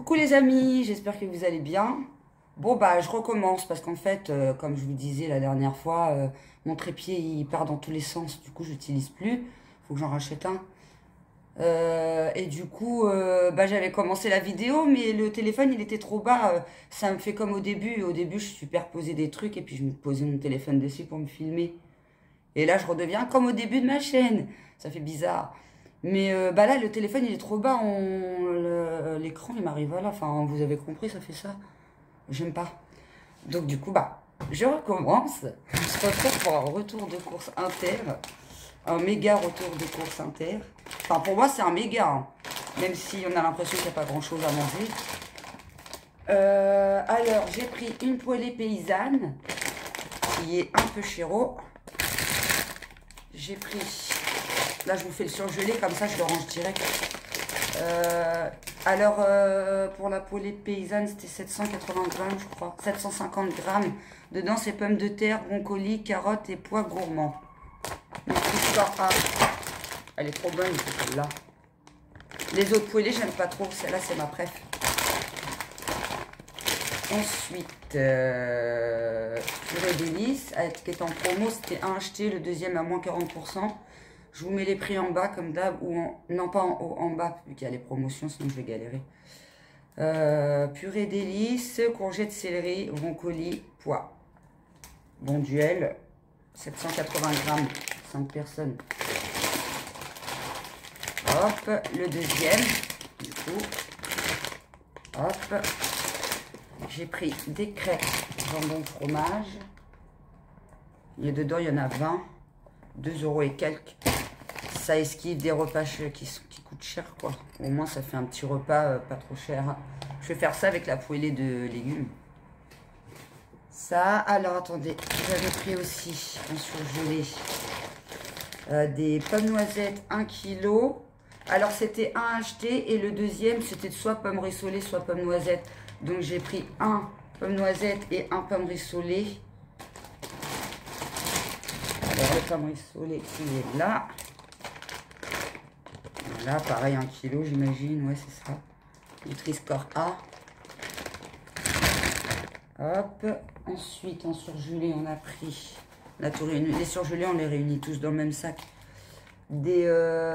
Coucou les amis, j'espère que vous allez bien. Bon bah je recommence parce qu'en fait, comme je vous disais la dernière fois, mon trépied il part dans tous les sens, du coup j'utilise plus, faut que j'en rachète un. Et du coup, bah, j'avais commencé la vidéo, mais le téléphone il était trop bas, ça me fait comme au début. Au début je superposais des trucs et puis je me posais mon téléphone dessus pour me filmer. Et là je redeviens comme au début de ma chaîne, ça fait bizarre. Mais bah là, le téléphone, il est trop bas. L'écran, il m'arrive à là. Enfin, vous avez compris, ça fait ça. J'aime pas. Donc, du coup, bah, je recommence. On se retrouve pour un retour de course inter. Un méga retour de course inter. Enfin, pour moi, c'est un méga. Hein. Même si on a l'impression qu'il n'y a pas grand-chose à manger. Alors, j'ai pris une poêlée paysanne. Qui est un peu chéro. J'ai pris... Là, je vous fais le surgelé, comme ça, je le range direct. Pour la poêlée paysanne, c'était 780 grammes, je crois. 750 grammes. Dedans, c'est pommes de terre, broncoli, carottes et pois gourmands. Elle est trop bonne, celle-là. Les autres poêlées, j'aime pas trop. Celle-là, c'est ma préf. Ensuite, purée d'élices, qui est en promo. C'était un acheté, le deuxième à moins 40%. Je vous mets les prix en bas comme d'hab, non pas en haut, en bas, vu qu'il y a les promotions, sinon je vais galérer. Purée d'élices, courgettes, céleri, broncoli, pois. Bon duel, 780 grammes, 5 personnes. Hop, le deuxième, du coup. Hop, j'ai pris des crêpes, jambon, fromage. Et dedans, il y en a 20, 2 € et quelques. Ça esquive des repas qui coûtent cher, quoi. Au moins, ça fait un petit repas pas trop cher. Je vais faire ça avec la poêlée de légumes. Ça, alors, attendez. J'avais pris aussi en surgelé des pommes noisettes, 1 kg. Alors, c'était un acheté et le deuxième, c'était soit pomme rissolée, soit pomme noisette. Donc, j'ai pris un pomme noisette et un pomme rissolée. Alors, le pomme rissolé, il est là. Là, pareil, 1 kg, j'imagine. Ouais, c'est ça. Nutri-Score A. Hop. Ensuite, en surgelé, on a pris... Les surgelés, on les réunit tous dans le même sac. Des...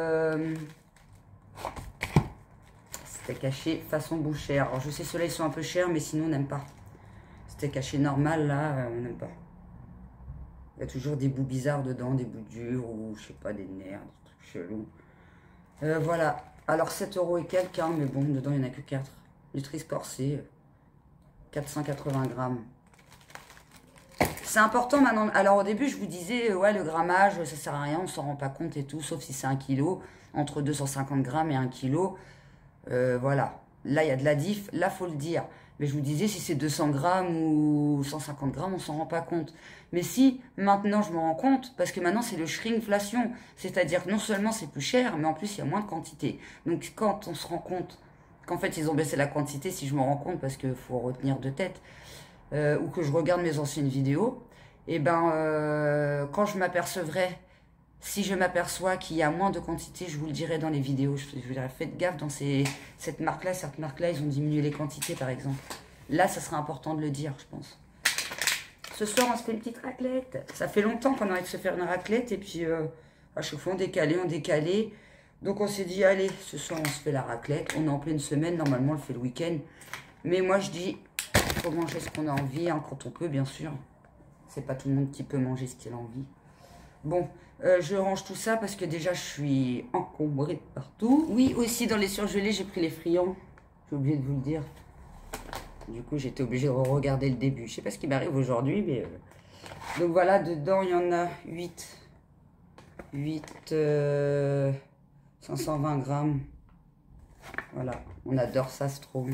Steak haché façon bouchère. Alors, je sais, ceux-là, ils sont un peu chers, mais sinon, on n'aime pas. Steak haché normal, là, on n'aime pas. Il y a toujours des bouts bizarres dedans, des bouts durs, ou, je sais pas, des nerfs, des trucs chelous. Voilà, alors 7 € et quelques, hein, mais bon, dedans il n'y en a que 4. Nutri-Score C, 480 grammes. C'est important maintenant. Alors au début, je vous disais, ouais, le grammage, ça sert à rien, on s'en rend pas compte et tout, sauf si c'est 1 kg, entre 250 grammes et 1 kg. Voilà, là il y a de la diff, là faut le dire. Mais je vous disais, si c'est 200 grammes ou 150 grammes, on s'en rend pas compte. Mais si, maintenant, je me rends compte, parce que maintenant, c'est le shrinkflation. C'est-à-dire que non seulement c'est plus cher, mais en plus, il y a moins de quantité. Donc, quand on se rend compte qu'en fait, ils ont baissé la quantité, si je me rends compte, parce qu'il faut retenir de tête, ou que je regarde mes anciennes vidéos, et ben, quand je m'apercevrai, si je m'aperçois qu'il y a moins de quantité, je vous le dirai dans les vidéos. Je vous dirai, faites gaffe dans cette marque-là, ils ont diminué les quantités, par exemple. Là, ça sera important de le dire, je pense. Ce soir, on se fait une petite raclette. Ça fait longtemps qu'on a envie de se faire une raclette. Et puis, à chaque fois, on décalait. Donc, on s'est dit, allez, ce soir, on se fait la raclette. On est en pleine semaine. Normalement, on le fait le week-end. Mais moi, je dis, il faut manger ce qu'on a envie, hein, quand on peut, bien sûr. C'est pas tout le monde qui peut manger ce qu'il a envie. Bon, je range tout ça parce que déjà, je suis encombrée de partout. Oui, aussi, dans les surgelés, j'ai pris les friands. J'ai oublié de vous le dire. Du coup, j'étais obligée de regarder le début. Je sais pas ce qui m'arrive aujourd'hui, mais... Donc voilà, dedans, il y en a 8. 520 grammes. Voilà, on adore ça, c'est trop bon.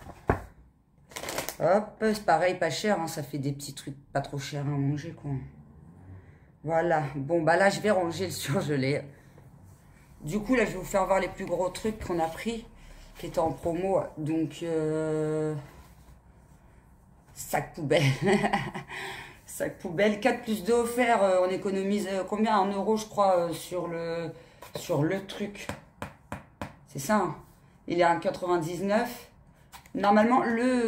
Hop, c'est pareil, pas cher, hein, ça fait des petits trucs pas trop chers à manger, quoi. Voilà, bon, bah là, je vais ranger le surgelé. Du coup, là, je vais vous faire voir les plus gros trucs qu'on a pris, qui étaient en promo. Donc, sac poubelle. Sac poubelle, 4 plus 2 offerts. On économise combien? 1 €, je crois, sur le truc. C'est ça, hein. Il est à 1,99 €. Normalement,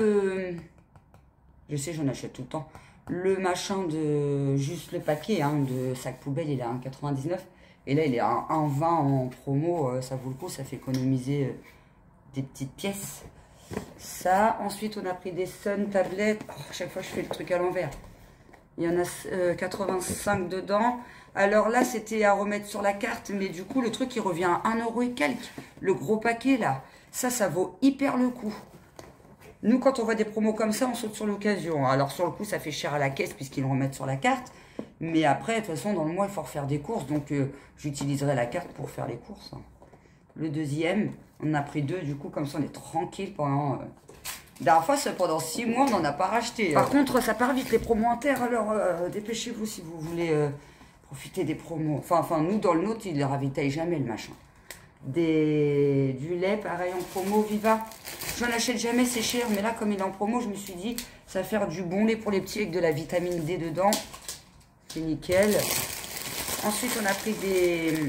je sais, j'en achète tout le temps. Le machin de juste le paquet hein, de sac poubelle, il est à 1,99. Et là, il est à 1,20 en promo. Ça vaut le coup, ça fait économiser des petites pièces. Ça, ensuite, on a pris des Sun tablettes. Oh, à chaque fois, je fais le truc à l'envers. Il y en a 85 dedans. Alors là, c'était à remettre sur la carte. Mais du coup, le truc, il revient à 1 € et quelques. Le gros paquet, là. Ça vaut hyper le coup. Nous, quand on voit des promos comme ça, on saute sur l'occasion. Alors, sur le coup, ça fait cher à la caisse puisqu'ils le remettent sur la carte. Mais après, de toute façon, dans le mois, il faut refaire des courses. Donc, j'utiliserai la carte pour faire les courses. Le deuxième, on en a pris 2. Du coup, comme ça, on est tranquille pendant... La dernière fois, pendant 6 mois, on n'en a pas racheté. Par contre, ça part vite les promos inter. Alors, dépêchez-vous si vous voulez profiter des promos. Enfin, nous, dans le nôtre, ils ne ravitaillent jamais le machin. Du lait, pareil, en promo, Viva. Je n'en achète jamais, c'est cher. Mais là, comme il est en promo, je me suis dit, ça va faire du bon lait pour les petits avec de la vitamine D dedans. C'est nickel. Ensuite, on a pris des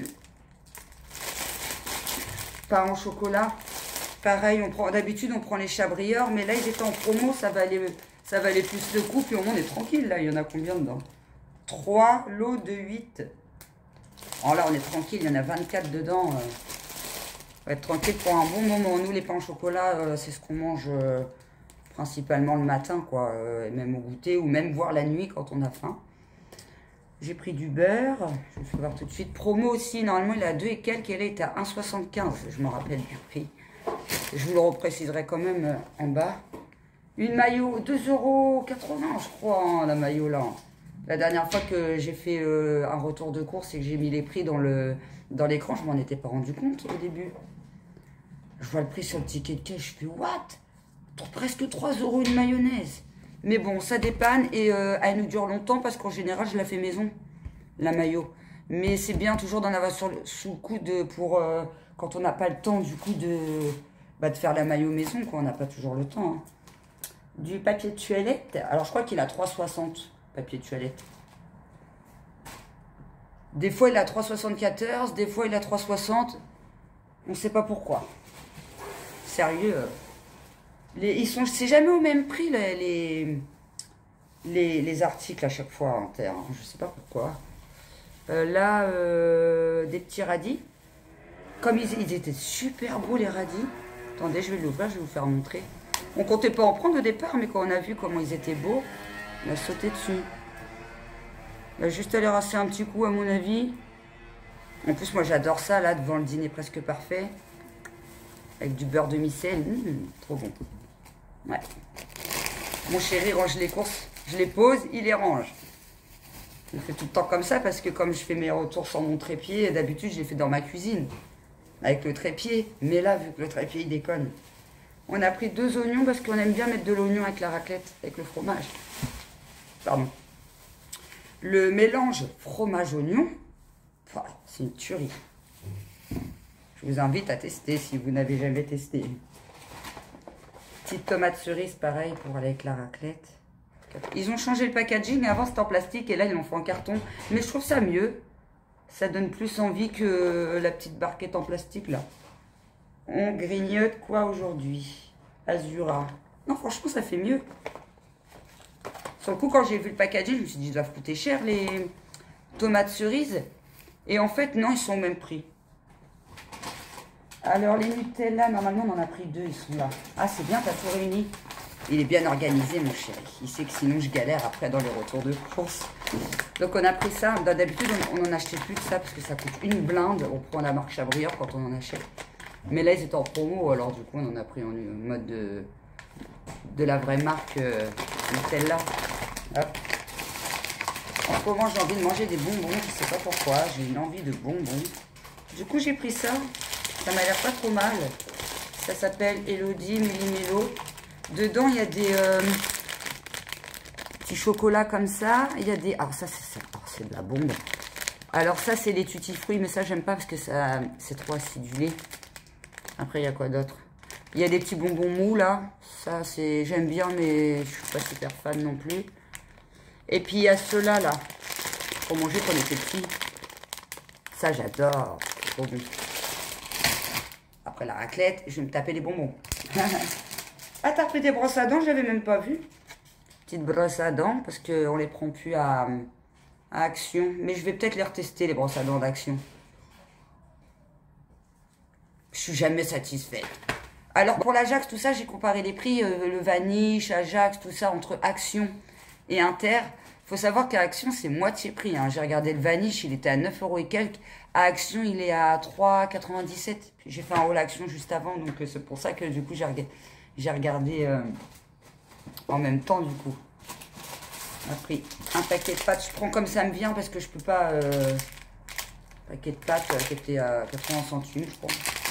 pains au chocolat. Pareil, d'habitude, on prend les chabrieurs. Mais là, ils étaient en promo, ça valait plus le coup. Puis au moins, on est tranquille. Là, il y en a combien dedans? 3 lots de 8. Alors là, on est tranquille. Il y en a 24 dedans. On va être tranquille pour un bon moment. Nous, les pains au chocolat, c'est ce qu'on mange principalement le matin, quoi. Même au goûter ou même voir la nuit quand on a faim. J'ai pris du beurre. Je vais voir tout de suite. Promo aussi. Normalement, il est à 2 et quelques. Et là, il est à 1,75. Je me rappelle du prix. Je vous le repréciserai quand même en bas. Une maillot, 2,80 €, je crois, hein, la maillot là. La dernière fois que j'ai fait un retour de course et que j'ai mis les prix dans l'écran, je m'en étais pas rendu compte au début. Je vois le prix sur le ticket de caisse, je fais what? Presque 3 € une mayonnaise. Mais bon, ça dépanne et elle nous dure longtemps parce qu'en général, je la fais maison, la maillot. Mais c'est bien toujours d'en avoir sous le coude pour quand on n'a pas le temps du coup de faire la maillot maison, quoi. On n'a pas toujours le temps. Hein. Du papier de toilette. Alors, je crois qu'il a 3,60 papier de toilette. Des fois, il a 3,74. Des fois, il a 3,60. On ne sait pas pourquoi. Sérieux. C'est jamais au même prix, les articles à chaque fois en terre. Je ne sais pas pourquoi. Là, des petits radis. Comme ils étaient super beaux, les radis. Attendez, je vais l'ouvrir, je vais vous faire montrer. On comptait pas en prendre au départ, mais quand on a vu comment ils étaient beaux, on a sauté dessus. Il va juste aller rasser un petit coup, à mon avis. En plus, moi, j'adore ça, là, devant le dîner presque parfait. Avec du beurre demi-sel. Trop bon. Ouais. Mon chéri range les courses. Je les pose, il les range. Je fais tout le temps comme ça, parce que comme je fais mes retours sans mon trépied, d'habitude, je les fais dans ma cuisine. Avec le trépied. Mais là, vu que le trépied, il déconne. On a pris 2 oignons parce qu'on aime bien mettre de l'oignon avec la raclette, avec le fromage. Pardon. Le mélange fromage-oignon, c'est une tuerie. Je vous invite à tester si vous n'avez jamais testé. Petite tomate cerise, pareil, pour aller avec la raclette. Ils ont changé le packaging. Avant, c'était en plastique et là, ils l'ont fait en carton. Mais je trouve ça mieux. Ça donne plus envie que la petite barquette en plastique, là. On grignote quoi aujourd'hui? Azura. Non, franchement, ça fait mieux. Sur le coup, quand j'ai vu le packaging, je me suis dit, ils doivent coûter cher, les tomates cerises. Et en fait, non, ils sont au même prix. Alors, les Nutella, normalement, on en a pris 2, ils sont là. Ah, c'est bien, t'as tout réuni. Il est bien organisé, mon chéri. Il sait que sinon, je galère après dans les retours de course. Donc, on a pris ça. D'habitude, on n'en achetait plus de ça parce que ça coûte une blinde. On prend la marque Chabrieur quand on en achète. Mais là, ils étaient en promo, alors du coup, on en a pris en mode de la vraie marque Nutella. Hop. En ce moment, j'ai envie de manger des bonbons, je sais pas pourquoi, j'ai une envie de bonbons. Du coup, j'ai pris ça. Ça m'a l'air pas trop mal. Ça s'appelle Elodie Millimélo. Dedans, il y a des petits chocolats comme ça. Il y a des... Alors ça, c'est de la bombe. Alors ça, c'est les tutti fruits, mais ça, j'aime pas parce que c'est trop acidulé. Après, il y a quoi d'autre? Il y a des petits bonbons mous, là. Ça, j'aime bien, mais je suis pas super fan non plus. Et puis, il y a ceux-là, là. Pour manger quand on était petit. Ça, j'adore. C'est trop bon. Après la raclette, je vais me taper les bonbons. Ah, t'as pris des brosses à dents, j'avais même pas vu. Petite brosse à dents, parce qu'on les prend plus à Action. Mais je vais peut-être les retester, les brosses à dents d'Action. Je suis jamais satisfaite. Alors, pour l'Ajax, tout ça, j'ai comparé les prix, le Vaniche, Ajax, tout ça, entre Action et Inter. Faut savoir qu'à Action, c'est moitié prix. Hein. J'ai regardé le Vaniche, il était à 9 € et quelques. À Action, il est à 3,97 €. Puis j'ai fait un haul Action juste avant, donc c'est pour ça que du coup, j'ai regardé en même temps, du coup. On a pris un paquet de pâtes. Je prends comme ça me vient parce que je peux pas... paquet de pâtes qui était à 80 centimes, je crois.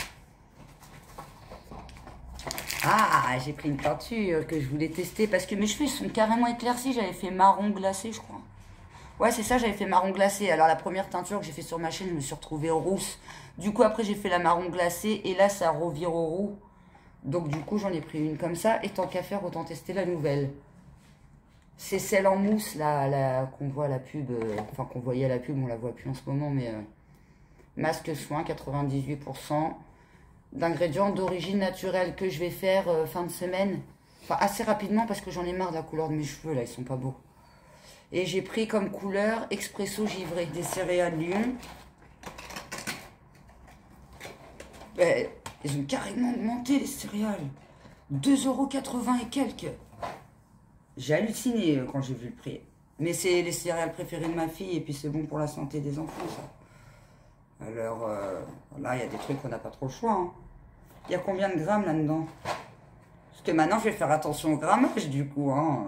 Ah, j'ai pris une peinture que je voulais tester parce que mes cheveux sont carrément éclaircis. J'avais fait marron glacé, je crois. Ouais, c'est ça, j'avais fait marron glacé. Alors, la première teinture que j'ai fait sur ma chaîne, je me suis retrouvée rousse. Du coup, après, j'ai fait la marron glacé et là, ça revire au roux. Donc, du coup, j'en ai pris une comme ça. Et tant qu'à faire, autant tester la nouvelle. C'est celle en mousse, là, qu'on voit à la pub. Enfin, qu'on voyait à la pub, on la voit plus en ce moment, mais... masque soin, 98%. D'ingrédients d'origine naturelle que je vais faire fin de semaine. Enfin, assez rapidement parce que j'en ai marre de la couleur de mes cheveux, là, ils sont pas beaux. Et j'ai pris comme couleur Expresso Givré, des céréales Lyon. Ben, ils ont carrément augmenté, les céréales. 2,80 € et quelques. J'ai halluciné quand j'ai vu le prix. Mais c'est les céréales préférées de ma fille et puis c'est bon pour la santé des enfants, ça. Alors, là, il y a des trucs qu'on n'a pas trop le choix. Hein. Il y a combien de grammes là-dedans? Parce que maintenant, je vais faire attention au grammage, du coup. Hein.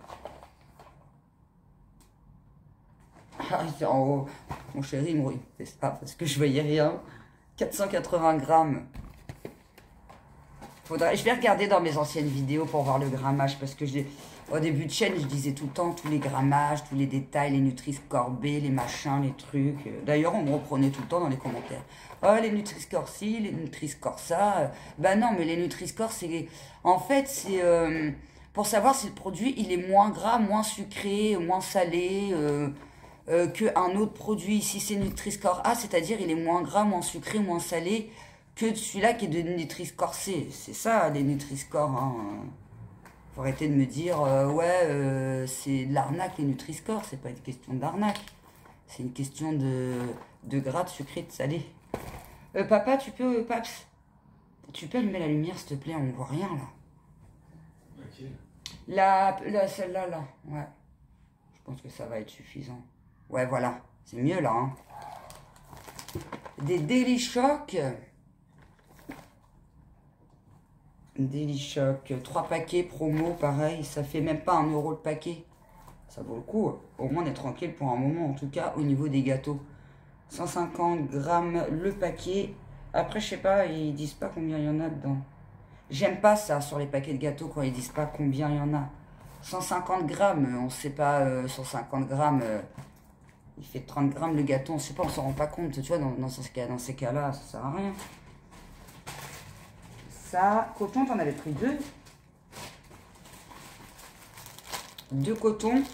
Ah, c'est en haut. Mon chéri, il me c'est ça, parce que je voyais rien. 480 grammes. Je vais regarder dans mes anciennes vidéos pour voir le grammage, parce que au début de chaîne, je disais tout le temps tous les grammages, tous les détails, les Nutri-Score B, les machins, les trucs. D'ailleurs, on me reprenait tout le temps dans les commentaires. Oh, les Nutri-Score ci, les Nutri-Score ça. Ben non, mais les Nutri-Score, c'est... En fait, c'est pour savoir si le produit, il est moins gras, moins sucré, moins salé qu'un autre produit. Si c'est Nutri-Score A, c'est-à-dire il est moins gras, moins sucré, moins salé que celui-là qui est de Nutri-Score C. C'est ça, les Nutri-Score. Hein. Faut arrêter de me dire, c'est de l'arnaque les Nutri-Score. C'est pas une question d'arnaque. C'est une question de gras, de sucré, de salé. Papa, Paps, tu peux allumer la lumière, s'il te plaît, on voit rien, là. Ok. Celle-là, là, ouais. Je pense que ça va être suffisant. Ouais, voilà, c'est mieux, là. Hein. Des Daily Shock. Daily Shock, 3 paquets promo, pareil, ça fait même pas 1 € le paquet. Ça vaut le coup. Au moins, on est tranquille pour un moment, en tout cas, au niveau des gâteaux. 150 grammes le paquet. Après, je sais pas, ils disent pas combien il y en a dedans. J'aime pas ça sur les paquets de gâteaux quand ils disent pas combien il y en a. 150 grammes, on sait pas, 150 grammes, il fait 30 grammes le gâteau, on sait pas, on s'en rend pas compte. Tu vois, dans ces cas-là, ça sert à rien. Ça, coton, t'en avais pris 2. 2 cotons.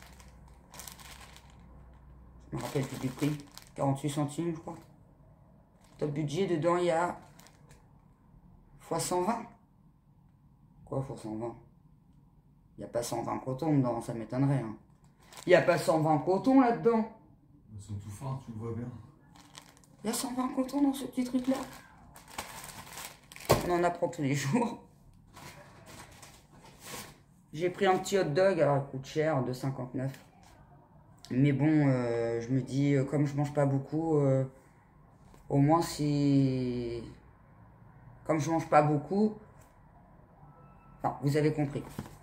Je me rappelle plus du prix. 48 centimes, je crois. Top budget, dedans, il y a fois 120. Quoi, fois 120? Il n'y a pas 120 cotons dedans, ça m'étonnerait. Hein. Il n'y a pas 120 cotons là-dedans. Ils sont tout fins, tu le vois bien. Il y a 120 cotons dans ce petit truc-là. On en apprend tous les jours. J'ai pris un petit hot dog, alors il coûte cher, 2,59 €. Mais bon, je me dis, comme je mange pas beaucoup, au moins si... Comme je mange pas beaucoup... Enfin, vous avez compris.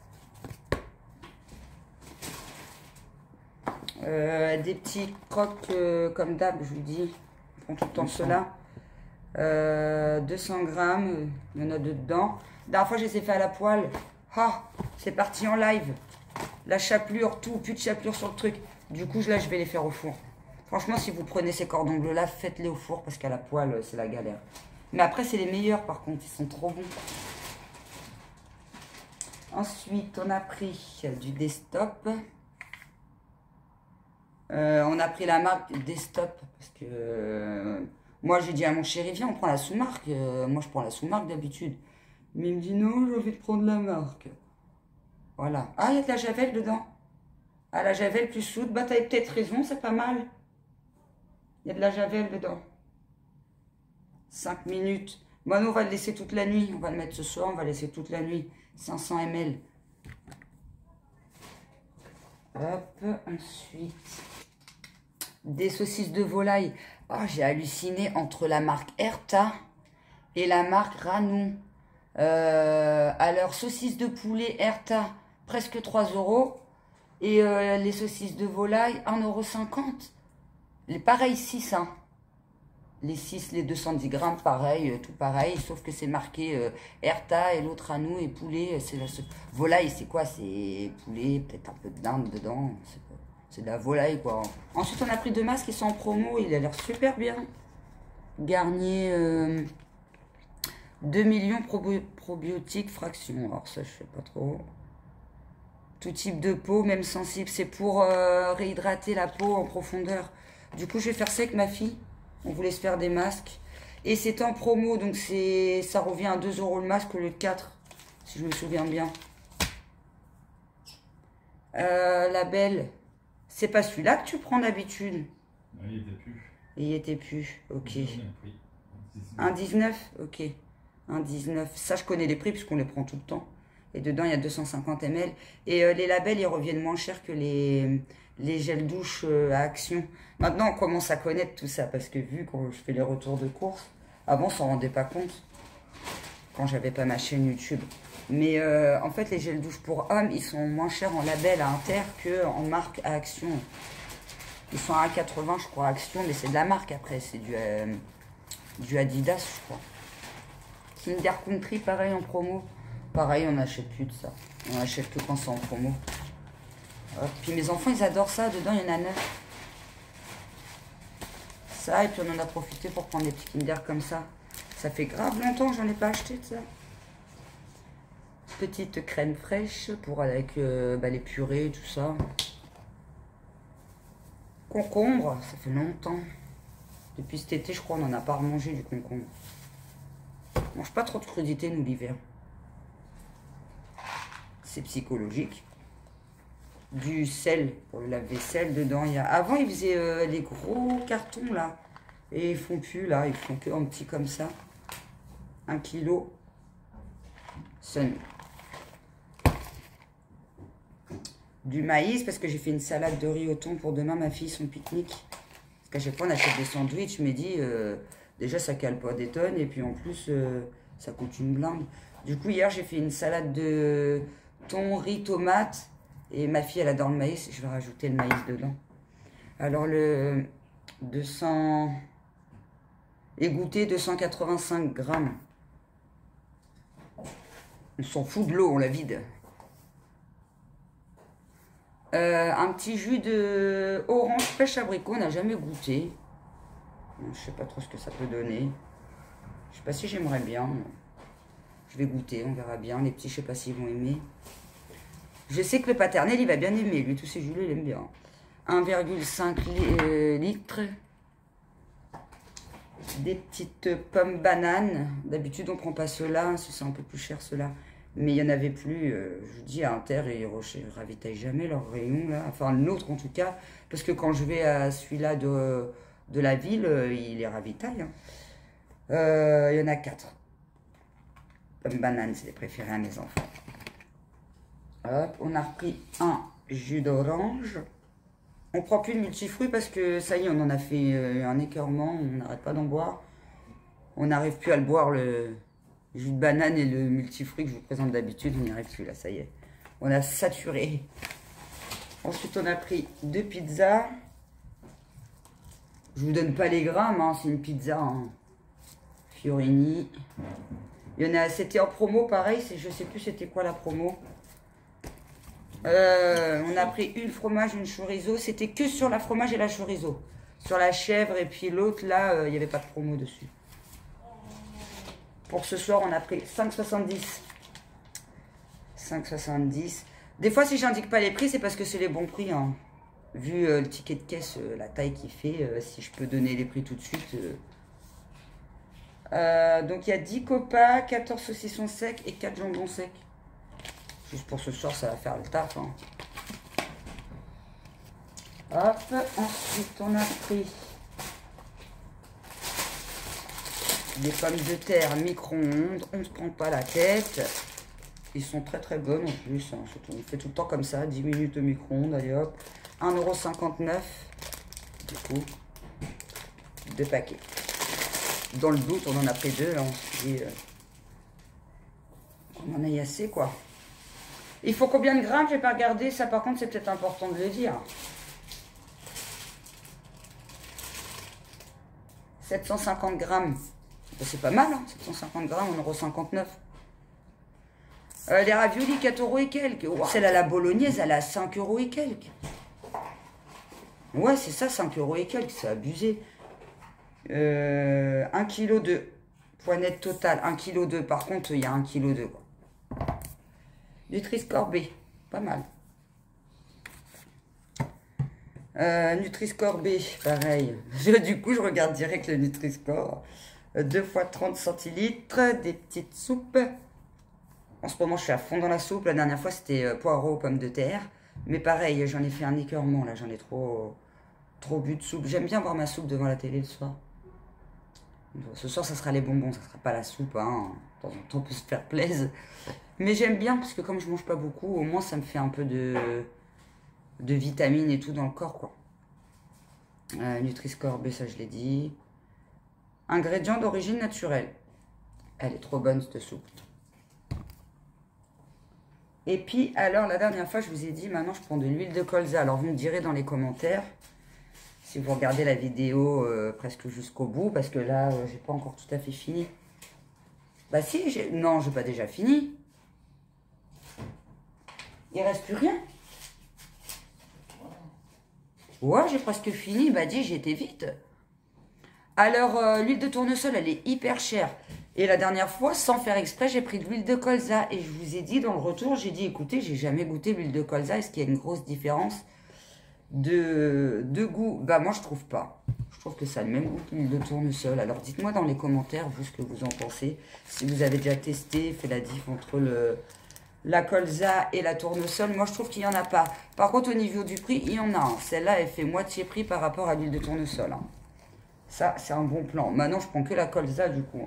Des petits crocs, comme d'hab, je vous dis. On prend tout le temps cela. 200 grammes, il y en a deux dedans. La dernière fois, je les ai fait à la poêle. Ah, c'est parti en live. La chapelure, tout, plus de chapelure sur le truc. Du coup, là, je vais les faire au four. Franchement, si vous prenez ces cordons bleus là, faites-les au four parce qu'à la poêle, c'est la galère. Mais après, c'est les meilleurs par contre, ils sont trop bons. Ensuite, on a pris du Destop. On a pris la marque Destop parce que moi, j'ai dit à mon chéri, viens, on prend la sous-marque. Moi, je prends la sous-marque d'habitude. Mais il me dit non, j'ai envie de prendre la marque. Voilà. Ah, il y a de la javel dedans. Ah, la javel plus soude. Bah, t'avais peut-être raison, c'est pas mal. Il y a de la javel dedans. 5 minutes. Bon, nous, on va le laisser toute la nuit. On va le mettre ce soir, on va le laisser toute la nuit. 500 ml. Hop, ensuite. Des saucisses de volaille. Oh, j'ai halluciné entre la marque Erta et la marque Ranou. Alors, saucisses de poulet Erta, presque 3 €. Et les saucisses de volaille, 1,50 €. Pareil, 6, hein. Les 6, les 210 grammes, pareil, tout pareil. Sauf que c'est marqué Erta et l'autre Ranou et poulet. Volaille, c'est quoi? C'est poulet, peut-être un peu de dinde dedans. C'est de la volaille, quoi. Ensuite, on a pris 2 masques qui sont en promo. Il a l'air super bien. Garnier 2 millions probiotiques fraction. Alors ça, je sais pas trop. Tout type de peau, même sensible. C'est pour réhydrater la peau en profondeur. Du coup, je vais faire ça avec ma fille. On voulait se faire des masques. Et c'est en promo, donc ça revient à 2 € le masque au lieu de 4. Si je me souviens bien. La belle. C'est pas celui-là que tu prends d'habitude. Il n'y était plus. Il y était plus, ok. 1,19, ok. 1,19. Ça, je connais les prix puisqu'on les prend tout le temps. Et dedans, il y a 250 ml. Et les labels, ils reviennent moins cher que les gels douche à Action. Maintenant, on commence à connaître tout ça parce que vu quand je fais les retours de course, avant, on s'en rendait pas compte quand j'avais pas ma chaîne YouTube. Mais en fait, les gels douche pour hommes, ils sont moins chers en label à Inter qu'en marque à Action. Ils sont à 1,80 je crois, Action, mais c'est de la marque après. C'est du Adidas, je crois. Kinder Country, pareil en promo. Pareil, on n'achète plus de ça. On achète que quand c'est en promo. Hop. Puis mes enfants, ils adorent ça. Dedans, il y en a 9. Ça, et puis on en a profité pour prendre des petits Kinder comme ça. Ça fait grave longtemps que j'en ai pas acheté de ça. Petite crème fraîche pour avec les purées, tout ça. Concombre, ça fait longtemps. Depuis cet été, je crois, on n'en a pas remangé du concombre. On mange pas trop de crudités, nous, l'hiver. C'est psychologique. Du sel pour le lave-vaisselle dedans. Avant, ils faisaient les gros cartons, là. Et ils font plus, là. Ils font que en petit comme ça. 1 kg. Sun. Du maïs, parce que j'ai fait une salade de riz au thon pour demain, ma fille, son pique-nique. Parce qu'à chaque fois, on achète des sandwichs, je me dis, déjà, ça cale pas des tonnes, et puis en plus, ça coûte une blinde. Du coup, hier, j'ai fait une salade de thon, riz, tomate, et ma fille, elle adore le maïs, je vais rajouter le maïs dedans. Alors, le 200... égoutté, 285 grammes. On s'en fout de l'eau, on la vide. Un petit jus de orange pêche abricot, on n'a jamais goûté. Je sais pas trop ce que ça peut donner. Je sais pas si j'aimerais bien. Je vais goûter, on verra bien. Les petits, je sais pas s'ils vont aimer. Je sais que le paternel, il va bien aimer. Lui, tous ces jus-là, il aime bien. 1,5 litres. Des petites pommes bananes. D'habitude, on prend pas ceux-là. C'est un peu plus cher, ceux-là. Mais il n'y en avait plus, je vous dis, à Inter, ils ne ravitaillent jamais leur rayon, là. Enfin, le nôtre, en tout cas. Parce que quand je vais à celui-là de la ville, ils les ravitaillent. Hein. Il y en a 4. Pommes bananes, c'est les préférés à mes enfants. Hop, on a repris un jus d'orange. On ne prend plus de multifruits parce que, ça y est, on en a fait un écœurement. On n'arrête pas d'en boire. On n'arrive plus à le boire, le jus de banane et le multifruit que je vous présente d'habitude, on n'y arrive plus là, ça y est. On a saturé. Ensuite, on a pris 2 pizzas. Je vous donne pas les grammes, hein, c'est une pizza hein. Fiorini. Il y en a, c'était en promo, pareil, je sais plus c'était quoi la promo. On a pris une fromage, une chorizo. C'était que sur la fromage et la chorizo. Sur la chèvre et puis l'autre, là, il n'y avait pas de promo dessus. Pour ce soir, on a pris 5,70. 5,70. Des fois, si j'indique pas les prix, c'est parce que c'est les bons prix. Hein. Vu le ticket de caisse, la taille qu'il fait, si je peux donner les prix tout de suite. Donc il y a 10 copas, 14 saucissons secs et 4 jambons secs. Juste pour ce soir, ça va faire le taf. Hein. Hop, ensuite on a pris des pommes de terre micro-ondes. On ne se prend pas la tête. Ils sont très très bonnes en plus. Hein. On fait tout le temps comme ça, 10 minutes au micro-ondes. Allez hop, 1,59 € du coup, 2 paquets. Dans le doute, on en a pris 2. Hein. On en a assez quoi. Il faut combien de grammes? J'ai pas regardé. Ça par contre, c'est peut-être important de le dire. 750 grammes. C'est pas mal, hein, 750 grammes, 1,59 €. Les raviolis, 4 € et quelques. Wow. Celle à la bolognaise, elle est à 5 € et quelques. Ouais, c'est ça, 5 € et quelques, c'est abusé. 1 kg de poignette totale, 1 kg de. Par contre, il y a 1 kg de. Nutri-Score B, pas mal. Nutri-Score B, pareil. Du coup, je regarde direct le Nutri-Score. 2 fois 30 centilitres, des petites soupes. En ce moment, je suis à fond dans la soupe. La dernière fois, c'était poireaux, pommes de terre. Mais pareil, j'en ai fait un écœurement, là. J'en ai trop bu de soupe. J'aime bien boire ma soupe devant la télé le soir. Ce soir, ça sera les bonbons. Ça sera pas la soupe, hein. De temps en temps, on peut se faire plaisir. Mais j'aime bien, parce que comme je mange pas beaucoup, au moins, ça me fait un peu de vitamines et tout dans le corps, quoi. Nutri-Score B, ça, je l'ai dit. Ingrédients d'origine naturelle. Elle est trop bonne, cette soupe. Et puis, alors, la dernière fois, je vous ai dit, maintenant, je prends de l'huile de colza. Alors, vous me direz dans les commentaires, si vous regardez la vidéo presque jusqu'au bout, parce que là, j'ai pas encore tout à fait fini. Bah si, non, j'ai pas déjà fini. Il reste plus rien. Ouais, j'ai presque fini. Bah dis, j'ai été vite. Alors, l'huile de tournesol, elle est hyper chère. Et la dernière fois, sans faire exprès, j'ai pris de l'huile de colza. Et je vous ai dit dans le retour, j'ai dit, écoutez, j'ai jamais goûté l'huile de colza. Est-ce qu'il y a une grosse différence de goût? Bah moi, je trouve pas. Je trouve que ça a le même goût que l'huile de tournesol. Alors, dites-moi dans les commentaires, vous, ce que vous en pensez. Si vous avez déjà testé, fait la diff entre la colza et la tournesol. Moi, je trouve qu'il n'y en a pas. Par contre, au niveau du prix, il y en a un. Celle-là, elle fait moitié prix par rapport à l'huile de tournesol. Hein. Ça, c'est un bon plan. Maintenant, je prends que la colza, du coup.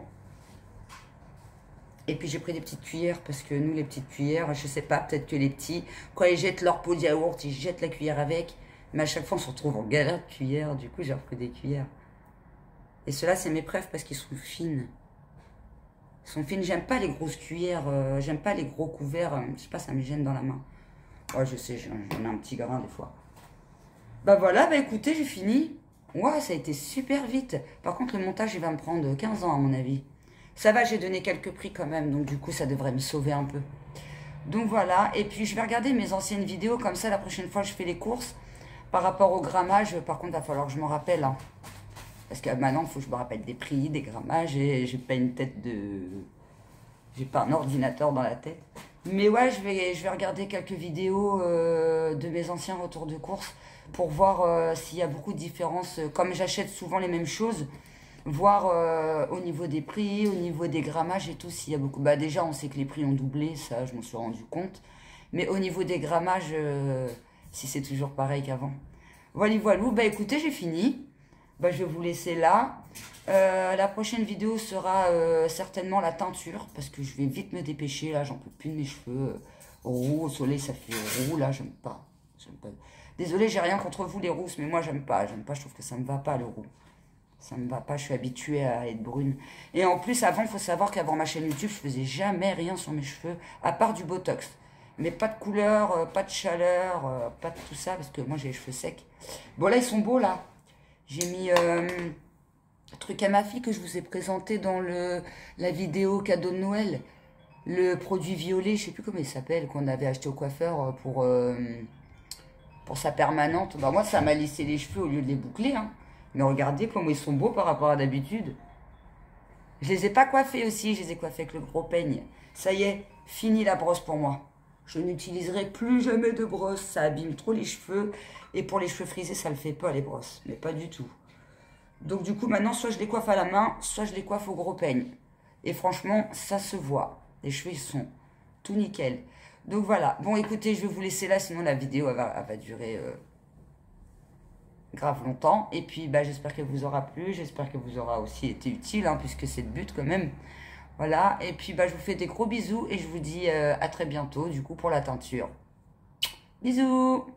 Et puis, j'ai pris des petites cuillères, parce que nous, les petites cuillères, je sais pas, peut-être que les petits, quand ils jettent leur pot de yaourt, ils jettent la cuillère avec. Mais à chaque fois, on se retrouve en galère de cuillères. Du coup, j'ai repris des cuillères. Et ceux-là, c'est mes préfs, parce qu'ils sont fines. Ils sont fines. J'aime pas les grosses cuillères. J'aime pas les gros couverts. Je sais pas, ça me gêne dans la main. Ouais, je sais, j'en ai un petit grain, des fois. Bah voilà, bah écoutez, j'ai fini. Ouais, ça a été super vite. Par contre, le montage, il va me prendre 15 ans, à mon avis. Ça va, j'ai donné quelques prix quand même. Donc, du coup, ça devrait me sauver un peu. Donc, voilà. Et puis, je vais regarder mes anciennes vidéos. Comme ça, la prochaine fois, je fais les courses. Par rapport au grammage, par contre, il va falloir que je m'en rappelle. Hein. Parce que maintenant, il faut que je me rappelle des prix, des grammages. Et j'ai pas une tête de... J'ai pas un ordinateur dans la tête. Mais ouais, je vais regarder quelques vidéos de mes anciens retours de course. Pour voir s'il y a beaucoup de différences. Comme j'achète souvent les mêmes choses, voir au niveau des prix, au niveau des grammages et tout, s'il y a beaucoup. Bah déjà, on sait que les prix ont doublé, ça, je m'en suis rendu compte. Mais au niveau des grammages, si c'est toujours pareil qu'avant. Voilà, voilà. Bah écoutez, j'ai fini. Bah, je vais vous laisser là. La prochaine vidéo sera certainement la teinture, parce que je vais vite me dépêcher. Là, j'en peux plus de mes cheveux roux. Au soleil, ça fait roux. Là, j'aime pas. Désolée, j'ai rien contre vous les rousses, mais moi j'aime pas, je trouve que ça me va pas le roux. Ça me va pas, je suis habituée à être brune. Et en plus, avant, il faut savoir qu'avant ma chaîne YouTube, je faisais jamais rien sur mes cheveux, à part du Botox. Mais pas de couleur, pas de chaleur, pas de tout ça, parce que moi j'ai les cheveux secs. Bon là, ils sont beaux là. J'ai mis un truc à ma fille que je vous ai présenté dans la vidéo cadeau de Noël. Le produit violet, je sais plus comment il s'appelle, qu'on avait acheté au coiffeur pour sa permanente. Bah moi, ça m'a lissé les cheveux au lieu de les boucler. Hein. Mais regardez comment ils sont beaux par rapport à d'habitude. Je les ai pas coiffés aussi, je les ai coiffés avec le gros peigne. Ça y est, fini la brosse pour moi. Je n'utiliserai plus jamais de brosse, ça abîme trop les cheveux. Et pour les cheveux frisés, ça le fait pas les brosses, mais pas du tout. Donc du coup, maintenant, soit je les coiffe à la main, soit je les coiffe au gros peigne. Et franchement, ça se voit. Les cheveux, ils sont tout nickel. Donc voilà. Bon, écoutez, je vais vous laisser là, sinon la vidéo, elle va durer grave longtemps. Et puis, bah, j'espère qu'elle vous aura plu. J'espère qu'elle vous aura aussi été utile, hein, puisque c'est le but quand même. Voilà. Et puis, bah, je vous fais des gros bisous et je vous dis à très bientôt, du coup, pour la teinture. Bisous!